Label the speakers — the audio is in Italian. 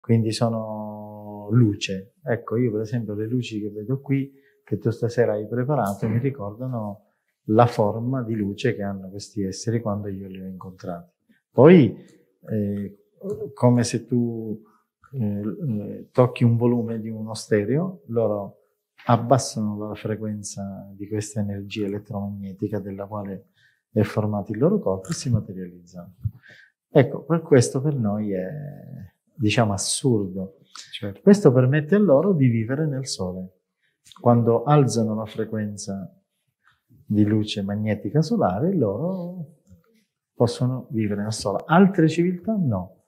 Speaker 1: quindi sono luce. Ecco, io per esempio le luci che vedo qui, che tu stasera hai preparato, mi ricordano la forma di luce che hanno questi esseri quando io li ho incontrati. Poi, come se tu tocchi un volume di uno stereo, loro abbassano la frequenza di questa energia elettromagnetica della quale è formato il loro corpo e si materializzano. Ecco, per questo per noi è, diciamo, assurdo.
Speaker 2: Certo.
Speaker 1: Questo permette a loro di vivere nel sole. Quando alzano la frequenza di luce magnetica solare, loro possono vivere nel sole. Altre civiltà no.